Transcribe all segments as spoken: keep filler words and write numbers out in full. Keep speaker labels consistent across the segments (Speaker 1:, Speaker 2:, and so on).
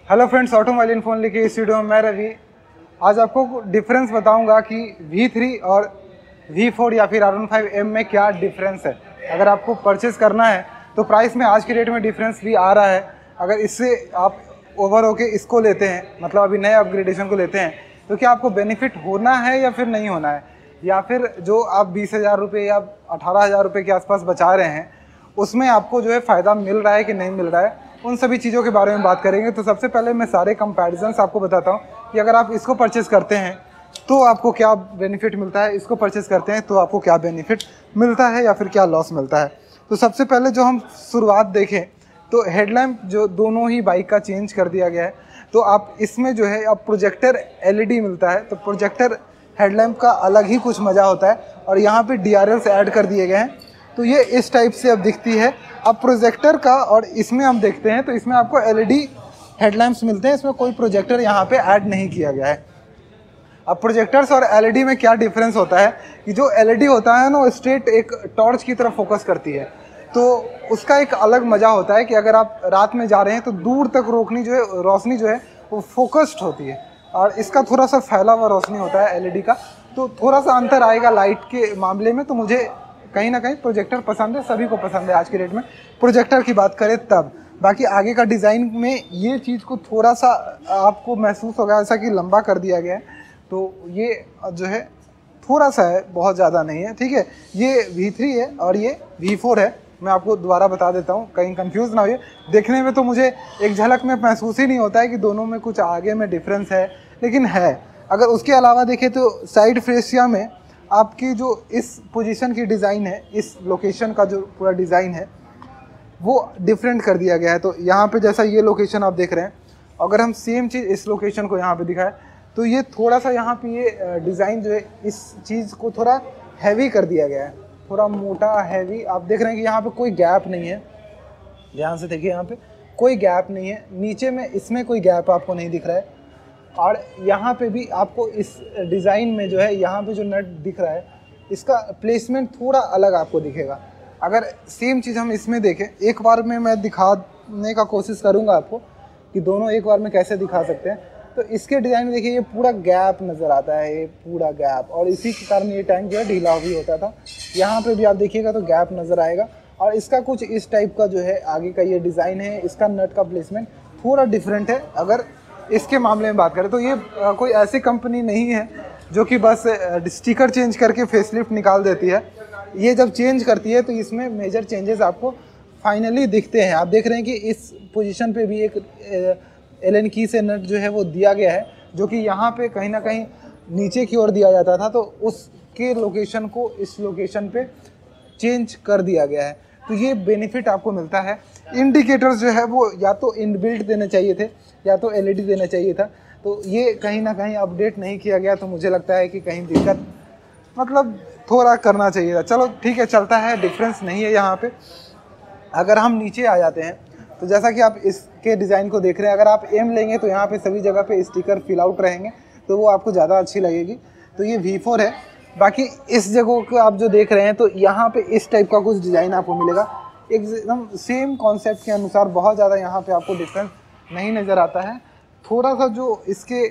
Speaker 1: Hello friends, automobile info लिखे इस video में मैं रवि आज आपको डिफरेंस बताऊंगा कि वी थ्री और वी फोर या फिर आर वन फाइव एम में क्या डिफरेंस है। अगर आपको परचेज़ करना है तो प्राइस में आज के रेट में डिफरेंस भी आ रहा है। अगर इससे आप ओवर होके इसको लेते हैं, मतलब अभी नए अपग्रेडेशन को लेते हैं, तो क्या आपको बेनिफिट होना है या फिर नहीं होना है, या फिर जो आप बीस हज़ार रुपये या अठारह हज़ार रुपये के आसपास बचा रहे हैं उसमें आपको जो है फ़ायदा मिल रहा है कि नहीं मिल रहा है, उन सभी चीज़ों के बारे में बात करेंगे। तो सबसे पहले मैं सारे कंपैरिजन्स आपको बताता हूँ कि अगर आप इसको परचेज़ करते हैं तो आपको क्या बेनिफिट मिलता है, इसको परचेज़ करते हैं तो आपको क्या बेनिफिट मिलता है या फिर क्या लॉस मिलता है। तो सबसे पहले जो हम शुरुआत देखें तो हेडलैम्प जो दोनों ही बाइक का चेंज कर दिया गया है। तो आप इसमें जो है अब प्रोजेक्टर एलईडी मिलता है, तो प्रोजेक्टर हेडलैम्प का अलग ही कुछ मज़ा होता है। और यहाँ पे डी आर एल्स ऐड कर दिए गए हैं, तो ये इस टाइप से अब दिखती है। अब प्रोजेक्टर का और इसमें हम देखते हैं तो इसमें आपको एलईडी हेडलैम्प्स मिलते हैं, इसमें कोई प्रोजेक्टर यहाँ पे ऐड नहीं किया गया है। अब प्रोजेक्टर्स और एलईडी में क्या डिफरेंस होता है कि जो एलईडी होता है ना वो स्ट्रेट एक टॉर्च की तरफ फोकस करती है, तो उसका एक अलग मज़ा होता है कि अगर आप रात में जा रहे हैं तो दूर तक रोशनी जो है रोशनी जो है वो फोकस्ड होती है, और इसका थोड़ा सा फैला हुआ रोशनी होता है एलईडी का। तो थोड़ा सा अंतर आएगा लाइट के मामले में। तो मुझे कहीं ना कहीं प्रोजेक्टर पसंद है, सभी को पसंद है आज के डेट में प्रोजेक्टर की बात करें तब। बाकी आगे का डिज़ाइन में ये चीज़ को थोड़ा सा आपको महसूस होगा ऐसा कि लंबा कर दिया गया है, तो ये जो है थोड़ा सा है, बहुत ज़्यादा नहीं है। ठीक है, ये वी थ्री है और ये वी फोर है। मैं आपको दोबारा बता देता हूँ, कहीं कंफ्यूज ना होइए। देखने में तो मुझे एक झलक में महसूस ही नहीं होता है कि दोनों में कुछ आगे में डिफरेंस है, लेकिन है। अगर उसके अलावा देखें तो साइड फेसिया में आपकी जो इस पोजीशन की डिज़ाइन है, इस लोकेशन का जो पूरा डिज़ाइन है वो डिफरेंट कर दिया गया है। तो यहाँ पे जैसा ये लोकेशन आप देख रहे हैं, अगर हम सेम चीज़ इस लोकेशन को यहाँ पे दिखाएं तो ये थोड़ा सा यहाँ पे ये डिज़ाइन जो है इस चीज़ को थोड़ा हैवी कर दिया गया है, थोड़ा मोटा हैवी। आप देख रहे हैं कि यहाँ पे कोई गैप नहीं है, ध्यान से देखिए, यहाँ पे कोई गैप नहीं है। नीचे में इसमें कोई गैप आपको नहीं दिख रहा है, और यहाँ पे भी आपको इस डिज़ाइन में जो है यहाँ पे जो नट दिख रहा है इसका प्लेसमेंट थोड़ा अलग आपको दिखेगा। अगर सेम चीज़ हम इसमें देखें, एक बार में मैं दिखाने का कोशिश करूँगा आपको कि दोनों एक बार में कैसे दिखा सकते हैं। तो इसके डिज़ाइन में देखिए ये पूरा गैप नज़र आता है, ये पूरा गैप, और इसी के कारण ये टैंक जो है ढीला भी होता था। यहाँ पे भी आप देखिएगा तो गैप नज़र आएगा, और इसका कुछ इस टाइप का जो है आगे का ये डिज़ाइन है। इसका नट का प्लेसमेंट थोड़ा डिफरेंट है। अगर इसके मामले में बात करें तो ये आ, कोई ऐसी कंपनी नहीं है जो कि बस स्टिकर चेंज करके फेसलिफ्ट निकाल देती है। ये जब चेंज करती है तो इसमें मेजर चेंजेस आपको फाइनली दिखते हैं। आप देख रहे हैं कि इस पोजीशन पे भी एक एलन की से नट जो है वो दिया गया है, जो कि यहाँ पे कहीं ना कहीं नीचे की ओर दिया जाता था, तो उसके लोकेशन को इस लोकेशन पे चेंज कर दिया गया है। तो ये बेनिफिट आपको मिलता है। इंडिकेटर्स जो है वो या तो इनबिल्ट देने चाहिए थे या तो एलईडी देना चाहिए था, तो ये कहीं ना कहीं अपडेट नहीं किया गया। तो मुझे लगता है कि कहीं दिक्कत मतलब थोड़ा करना चाहिए था। चलो ठीक है, चलता है, डिफरेंस नहीं है यहाँ पे। अगर हम नीचे आ जाते हैं तो जैसा कि आप इसके डिज़ाइन को देख रहे हैं, अगर आप एम लेंगे तो यहाँ पे सभी जगह पे स्टिकर फिल आउट रहेंगे, तो वो आपको ज़्यादा अच्छी लगेगी। तो ये वी फोर है। बाकी इस जगह को आप जो देख रहे हैं तो यहाँ पे इस टाइप का कुछ डिज़ाइन आपको मिलेगा, एकदम सेम कॉन्सेप्ट के अनुसार। बहुत ज़्यादा यहाँ पे आपको डिफरेंस नहीं नज़र आता है। थोड़ा सा जो इसके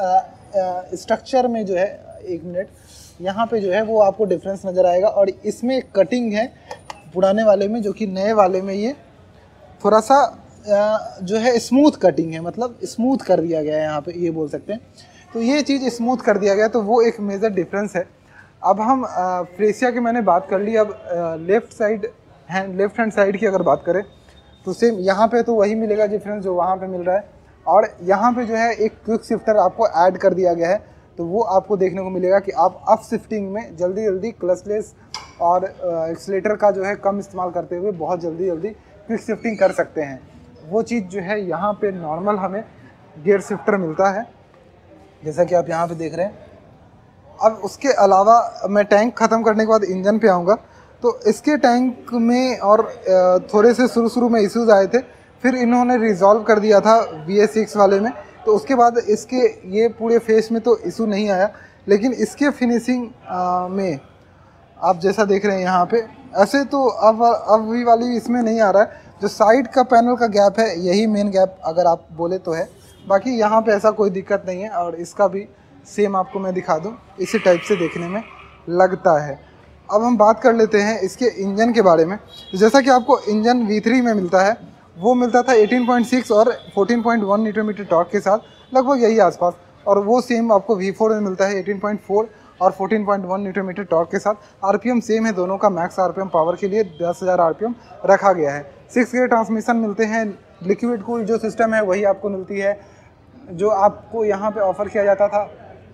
Speaker 1: स्ट्रक्चर में जो है, एक मिनट, यहाँ पे जो है वो आपको डिफरेंस नज़र आएगा। और इसमें कटिंग है पुराने वाले में, जो कि नए वाले में ये थोड़ा सा आ, जो है स्मूथ कटिंग है, मतलब स्मूथ कर दिया गया है यहाँ पे, ये बोल सकते हैं। तो ये चीज़ स्मूथ कर दिया गया, तो वो एक मेजर डिफरेंस है। अब हम फ्रेसिया की मैंने बात कर ली। अब left side hand left hand side की अगर बात करें तो सेम यहाँ पे तो वही मिलेगा डिफरेंस जो वहाँ पे मिल रहा है। और यहाँ पे जो है एक क्विक शिफ्टर आपको ऐड कर दिया गया है, तो वो आपको देखने को मिलेगा कि आप अप शिफ्टिंग में जल्दी जल्दी क्लचलेस और एक्सीलेटर का जो है कम इस्तेमाल करते हुए बहुत जल्दी जल्दी क्विक शिफ्टिंग कर सकते हैं। वो चीज़ जो है यहाँ पे नॉर्मल हमें गियर शिफ्टर मिलता है, जैसा कि आप यहाँ पे देख रहे हैं। अब उसके अलावा मैं टैंक ख़त्म करने के बाद इंजन पे आऊँगा। तो इसके टैंक में और थोड़े से शुरू शुरू में इश्यूज़ आए थे, फिर इन्होंने रिजॉल्व कर दिया था वी ए सिक्स वाले में। तो उसके बाद इसके ये पूरे फेस में तो इशू नहीं आया, लेकिन इसके फिनिशिंग में आप जैसा देख रहे हैं यहाँ पे, ऐसे तो अब अभी वाली इसमें नहीं आ रहा है। जो साइड का पैनल का गैप है यही मेन गैप अगर आप बोले तो है, बाकी यहाँ पे ऐसा कोई दिक्कत नहीं है। और इसका भी सेम आपको मैं दिखा दूँ, इसी टाइप से देखने में लगता है। अब हम बात कर लेते हैं इसके इंजन के बारे में। जैसा कि आपको इंजन वी थ्री में मिलता है, वो मिलता था एटीन पॉइंट सिक्स और fourteen point one newton metre torque के साथ, लगभग यही आसपास। और वो सेम आपको वी फोर में मिलता है एटीन पॉइंट फोर और fourteen point one newton metre torque के साथ। आरपीएम सेम है दोनों का, मैक्स आरपीएम पावर के लिए दस हज़ार आरपीएम रखा गया है। सिक्स गियर ट्रांसमिशन मिलते हैं। लिक्विड कूल जो सिस्टम है वही आपको मिलती है। जो आपको यहाँ पे ऑफ़र किया जाता था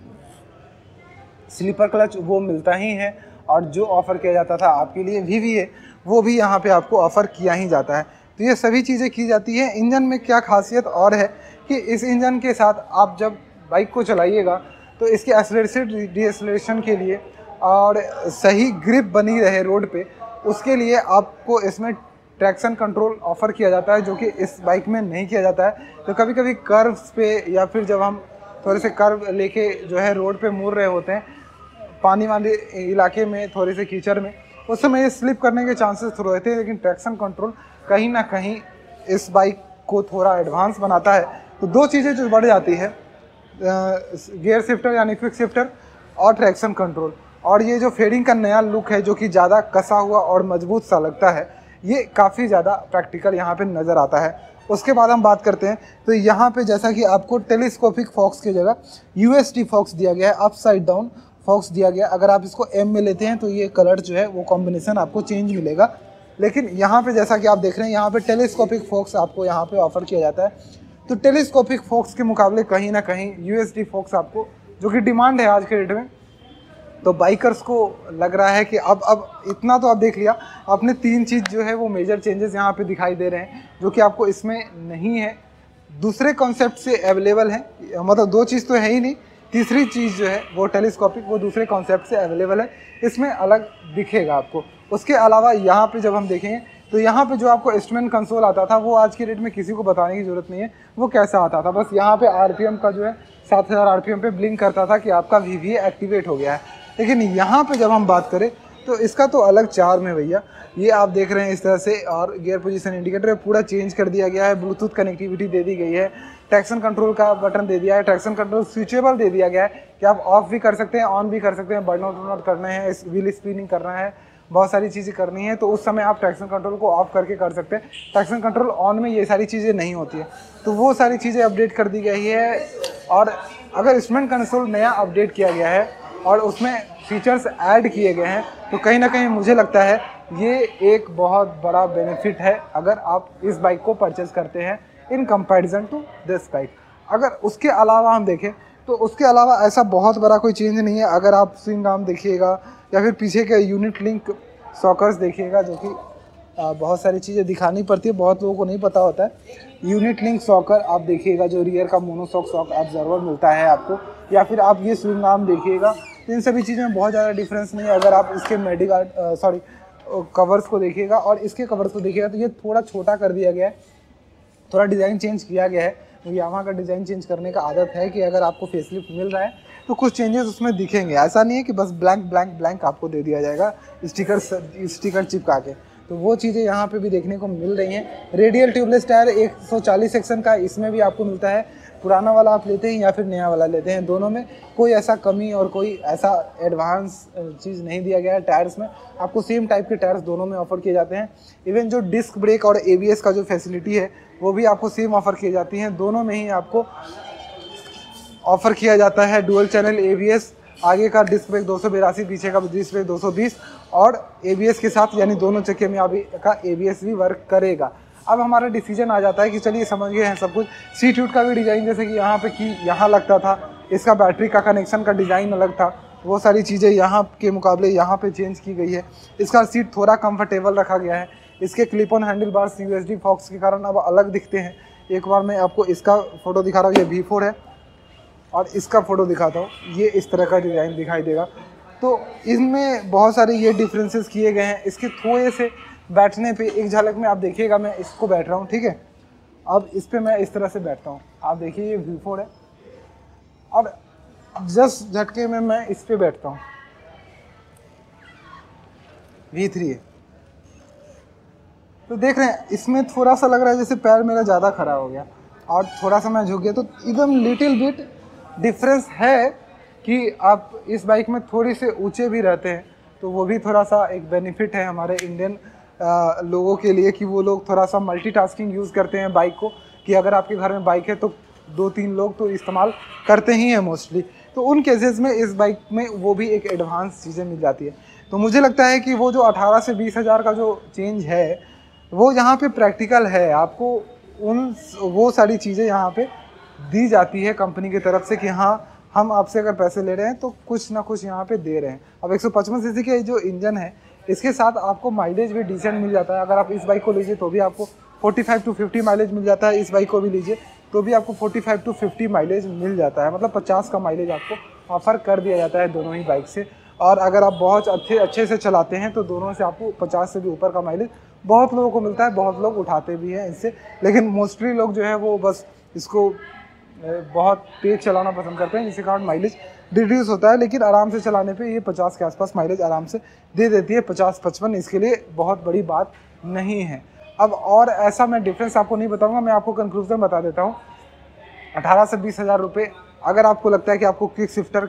Speaker 1: स्लीपर क्लच, वो मिलता ही है। और जो ऑफ़र किया जाता था आपके लिए वी वी ए, वो भी यहाँ पे आपको ऑफ़र किया ही जाता है। तो ये सभी चीज़ें की जाती है। इंजन में क्या खासियत और है कि इस इंजन के साथ आप जब बाइक को चलाइएगा तो इसके एक्सेलरेशन डीएक्सेलरेशन के लिए और सही ग्रिप बनी रहे रोड पे, उसके लिए आपको इसमें ट्रैक्शन कंट्रोल ऑफ़र किया जाता है, जो कि इस बाइक में नहीं किया जाता है। तो कभी कभी कर्व्स पे या फिर जब हम थोड़े से कर्व लेके जो है रोड पे मुड़ रहे होते हैं पानी वाले इलाके में, थोड़े से कीचड़ में, उस समय ये स्लिप करने के चांसेस थोड़े रहते हैं। लेकिन ट्रैक्शन कंट्रोल कहीं ना कहीं इस बाइक को थोड़ा एडवांस बनाता है। तो दो चीज़ें जो बढ़ जाती है, गियर शिफ्टर यानी क्विक शिफ्टर और ट्रैक्शन कंट्रोल। और ये जो फेडिंग का नया लुक है जो कि ज़्यादा कसा हुआ और मजबूत सा लगता है, ये काफ़ी ज़्यादा प्रैक्टिकल यहाँ पे नज़र आता है। उसके बाद हम बात करते हैं तो यहाँ पे जैसा कि आपको टेलीस्कोपिक फॉक्स की जगह यूएसडी फॉक्स दिया गया है, अप साइड डाउन फॉक्स दिया गया। अगर आप इसको एम में लेते हैं तो ये कलर जो है वो कॉम्बिनेशन आपको चेंज मिलेगा। लेकिन यहाँ पे जैसा कि आप देख रहे हैं यहाँ पे टेलीस्कोपिक फॉक्स आपको यहाँ पे ऑफर किया जाता है। तो टेलीस्कोपिक फॉक्स के मुकाबले कहीं ना कहीं यूएसडी फॉक्स आपको, जो कि डिमांड है आज के डेट में, तो बाइकर्स को लग रहा है कि अब अब इतना तो आप देख लिया आपने, तीन चीज़ जो है वो मेजर चेंजेस यहाँ पे दिखाई दे रहे हैं जो कि आपको इसमें नहीं है, दूसरे कॉन्सेप्ट से अवेलेबल है। मतलब दो चीज़ तो है ही नहीं, तीसरी चीज़ जो है वो टेलीस्कोपिक, वो दूसरे कॉन्सेप्ट से अवेलेबल है, इसमें अलग दिखेगा आपको। उसके अलावा यहाँ पे जब हम देखेंगे तो यहाँ पे जो आपको इंस्ट्रूमेंट कंसोल आता था वो आज के डेट में किसी को बताने की ज़रूरत नहीं है वो कैसा आता था। बस यहाँ पे आरपीएम का जो है सात हज़ार आरपीएम पे ब्लिंक करता था कि आपका वी वी ए एक्टिवेट हो गया है। लेकिन यहाँ पे जब हम बात करें तो इसका तो अलग चार्म है भैया। ये आप देख रहे हैं इस तरह से, और गियर पोजीशन इंडिकेटर पूरा चेंज कर दिया गया है, ब्लूटूथ कनेक्टिविटी दे दी गई है, ट्रैक्शन कंट्रोल का बटन दे दिया है, ट्रैक्शन कंट्रोल स्विचेबल दे दिया गया है कि आप ऑफ भी कर सकते हैं, ऑन भी कर सकते हैं, बर्न आउट बर्न आउट करना है, व्हील स्पिनिंग करना है, बहुत सारी चीज़ें करनी है तो उस समय आप ट्रैक्शन कंट्रोल को ऑफ करके कर सकते हैं। ट्रैक्शन कंट्रोल ऑन में ये सारी चीज़ें नहीं होती है, तो वो सारी चीज़ें अपडेट कर दी गई है। और अगर इंस्ट्रूमेंट कंसोल नया अपडेट किया गया है और उसमें फीचर्स ऐड किए गए हैं तो कहीं ना कहीं मुझे लगता है ये एक बहुत बड़ा बेनिफिट है अगर आप इस बाइक को परचेज़ करते हैं in comparison to this bike. अगर उसके अलावा हम देखें तो उसके अलावा ऐसा बहुत बड़ा कोई चेंज नहीं है। अगर आप स्विंग आर्म देखिएगा या फिर पीछे के यूनिट लिंक सॉकर्स देखिएगा, जो कि बहुत सारी चीज़ें दिखानी पड़ती है, बहुत लोगों को नहीं पता होता है। यूनिट लिंक सॉकर आप देखिएगा, जो रियर का मोनोसॉक सॉक ऑब्जर्वर मिलता है आपको, या फिर आप ये स्विंग आर्म देखिएगा, तो इन सभी चीज़ों में बहुत ज़्यादा डिफरेंस नहीं है। अगर आप इसके मेडिगार्ड सॉरी कवर्स को देखिएगा और इसके कवर्स को देखिएगा तो ये थोड़ा छोटा कर दिया गया है, थोड़ा डिज़ाइन चेंज किया गया है। तो यामाहा का डिज़ाइन चेंज करने का आदत है कि अगर आपको फेसलिफ्ट मिल रहा है तो कुछ चेंजेस उसमें दिखेंगे। ऐसा नहीं है कि बस ब्लैंक ब्लैंक ब्लैंक आपको दे दिया जाएगा स्टिकर स्टिकर चिपका के, तो वो चीज़ें यहाँ पे भी देखने को मिल रही हैं। रेडियल ट्यूबलेस टायर एक सौ चालीस सेक्शन का इसमें भी आपको मिलता है। पुराना वाला आप लेते हैं या फिर नया वाला लेते हैं, दोनों में कोई ऐसा कमी और कोई ऐसा एडवांस चीज़ नहीं दिया गया है। टायर्स में आपको सेम टाइप के टायर्स दोनों में ऑफर किए जाते हैं। इवन जो डिस्क ब्रेक और ए बी एस का जो फैसिलिटी है वो भी आपको सेम ऑफर की जाती हैं। दोनों में ही आपको ऑफर किया जाता है dual channel A B S, आगे का डिस्क ब्रेक दो सौ बिरासी, पीछे का डिस्क ब्रेक दो सौ बीस और ए बी एस के साथ, यानी दोनों चक्के में अभी का ए बी एस भी वर्क करेगा। अब हमारा डिसीजन आ जाता है कि चलिए समझ गए हैं सब कुछ। सीट यूट का भी डिज़ाइन, जैसे कि यहाँ पे कि यहाँ लगता था, इसका बैटरी का कनेक्शन का डिज़ाइन अलग था, वो सारी चीज़ें यहाँ के मुकाबले यहाँ पे चेंज की गई है। इसका सीट थोड़ा कंफर्टेबल रखा गया है। इसके clip on handlebars U S D forks के कारण अब अलग दिखते हैं। एक बार मैं आपको इसका फ़ोटो दिखा रहा हूँ, ये वी फोर है, और इसका फ़ोटो दिखाता हूँ, ये इस तरह का डिज़ाइन दिखाई देगा। तो इनमें बहुत सारे ये डिफरेंसेस किए गए हैं। इसके थोड़े से बैठने पे एक झलक में आप देखिएगा, मैं इसको बैठ रहा हूँ, ठीक है। अब इस पे मैं इस तरह से बैठता हूँ, आप देखिए ये वी फोर है, और जस्ट झटके में मैं इस पे बैठता हूँ, वी थ्री है। तो देख रहे हैं इसमें थोड़ा सा लग रहा है जैसे पैर मेरा ज़्यादा खड़ा हो गया। और थोड़ा सा मैं झुक गया तो एकदम लिटिल बिट डिफरेंस है कि आप इस बाइक में थोड़ी से ऊंचे भी रहते हैं, तो वो भी थोड़ा सा एक बेनिफिट है हमारे इंडियन लोगों के लिए कि वो लोग थोड़ा सा मल्टीटास्किंग यूज़ करते हैं बाइक को, कि अगर आपके घर में बाइक है तो दो तीन लोग तो इस्तेमाल करते ही हैं मोस्टली, तो उन केसेस में इस बाइक में वो भी एक एडवांस चीज़ें मिल जाती है। तो मुझे लगता है कि वो जो अठारह से बीस हज़ार का जो चेंज है वो यहाँ पे प्रैक्टिकल है, आपको उन वो सारी चीज़ें यहाँ पे दी जाती है कंपनी की तरफ से कि हाँ हम आपसे अगर पैसे ले रहे हैं तो कुछ ना कुछ यहाँ पे दे रहे हैं। अब एक सौ पचपन सीसी के जो इंजन है इसके साथ आपको माइलेज भी डिसेंट मिल जाता है। अगर आप इस बाइक को लीजिए तो भी आपको पैंतालीस टू पचास माइलेज मिल जाता है, इस बाइक को भी लीजिए तो भी आपको पैंतालीस टू पचास माइलेज मिल जाता है, मतलब पचास का माइलेज आपको ऑफर कर दिया जाता है दोनों ही बाइक से। और अगर आप बहुत अच्छे अच्छे से चलाते हैं तो दोनों से आपको पचास से भी ऊपर का माइलेज बहुत लोगों को मिलता है, बहुत लोग उठाते भी हैं इससे, लेकिन मोस्टली लोग जो है वो बस इसको बहुत तेज चलाना पसंद करते हैं जिसके कारण माइलेज रिड्यूस होता है। लेकिन आराम से चलाने पे ये पचास के आसपास माइलेज आराम से दे देती है, पचास पचपन इसके लिए बहुत बड़ी बात नहीं है। अब और ऐसा मैं डिफरेंस आपको नहीं बताऊंगा, मैं आपको कंक्लूजन बता देता हूँ। अठारह से बीस हज़ार रुपये अगर आपको लगता है कि आपको क्विक शिफ्टर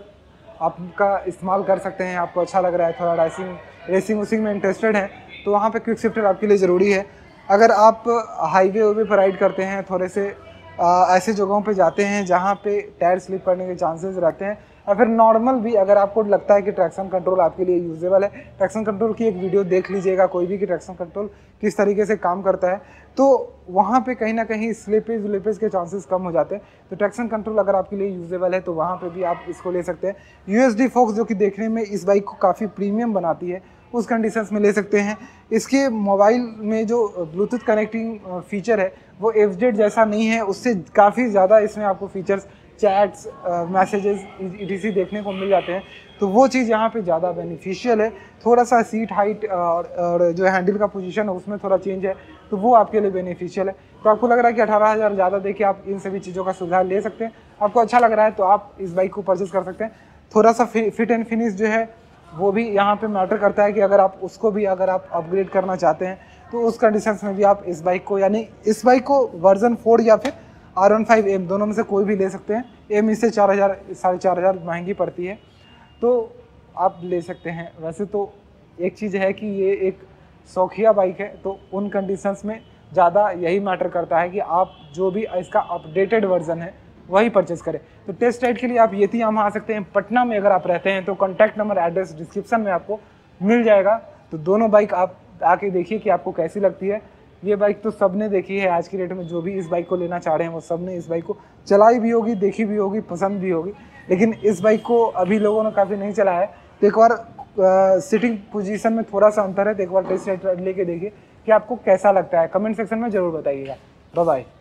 Speaker 1: आपका इस्तेमाल कर सकते हैं, आपको अच्छा लग रहा है, थोड़ा रेसिंग रेसिंग उसिंग में इंटरेस्टेड है, तो वहाँ पे क्विक शिफ्टर आपके लिए ज़रूरी है। अगर आप हाईवे वे पर राइड करते हैं, थोड़े से आ, ऐसे जगहों पे जाते हैं जहाँ पे टायर स्लिप करने के चांसेस रहते हैं, या फिर नॉर्मल भी अगर आपको लगता है कि ट्रैक्शन कंट्रोल आपके लिए यूजेबल है, ट्रैक्शन कंट्रोल की एक वीडियो देख लीजिएगा कोई भी कि ट्रैक्शन कंट्रोल किस तरीके से काम करता है, तो वहाँ पे कहीं ना कहीं स्लिपेज विलिपेज के चांसेस कम हो जाते हैं। तो ट्रैक्शन कंट्रोल अगर आपके लिए यूजेबल है तो वहाँ पे भी आप इसको ले सकते हैं। यूएसडी फोक्स जो कि देखने में इस बाइक को काफ़ी प्रीमियम बनाती है, उस कंडीशंस में ले सकते हैं। इसके मोबाइल में जो ब्लूटूथ कनेक्टिंग फीचर है वो एफ जेड जैसा नहीं है, उससे काफ़ी ज़्यादा इसमें आपको फीचर्स, चैट्स, मैसेजेस ईटीसी देखने को मिल जाते हैं, तो वो चीज़ यहाँ पे ज़्यादा बेनिफिशियल है। थोड़ा सा सीट हाइट और, और जो हैंडल का पोजीशन है उसमें थोड़ा चेंज है, तो वो आपके लिए बेनिफिशियल है। तो आपको लग रहा है कि अठारह हज़ार ज़्यादा देके आप इन सभी चीज़ों का सुधार ले सकते हैं, आपको अच्छा लग रहा है तो आप इस बाइक को परचेज़ कर सकते हैं। थोड़ा सा फिट एंड फिनिश जो है वो भी यहाँ पे मैटर करता है कि अगर आप उसको भी अगर आप अपग्रेड करना चाहते हैं तो उस कंडीशंस में भी आप इस बाइक को, यानी इस बाइक को वर्जन फोर या फिर आर वन फाइव एम दोनों में से कोई भी ले सकते हैं। एम इससे चार हज़ार साढ़े चार हज़ार महंगी पड़ती है, तो आप ले सकते हैं। वैसे तो एक चीज़ है कि ये एक शौकिया बाइक है, तो उन कंडीशंस में ज़्यादा यही मैटर करता है कि आप जो भी इसका अपडेटेड वर्जन है वही परचेस करें। तो टेस्ट राइड के लिए आप येती यामाहा आ सकते हैं। पटना में अगर आप रहते हैं तो कॉन्टैक्ट नंबर, एड्रेस डिस्क्रिप्शन में आपको मिल जाएगा। तो दोनों बाइक आप आके देखिए कि आपको कैसी लगती है। ये बाइक तो सबने देखी है आज की डेट में, जो भी इस बाइक को लेना चाह रहे हैं वो सबने इस बाइक को चलाई भी होगी, देखी भी होगी, पसंद भी होगी। लेकिन इस बाइक को अभी लोगों ने काफ़ी नहीं चलाया है, तो एक बार सिटिंग पोजीशन में थोड़ा सा अंतर है, तो एक बार टेस्ट राइड लेके देखिए कि आपको कैसा लगता है। कमेंट सेक्शन में ज़रूर बताइएगा। Bye bye.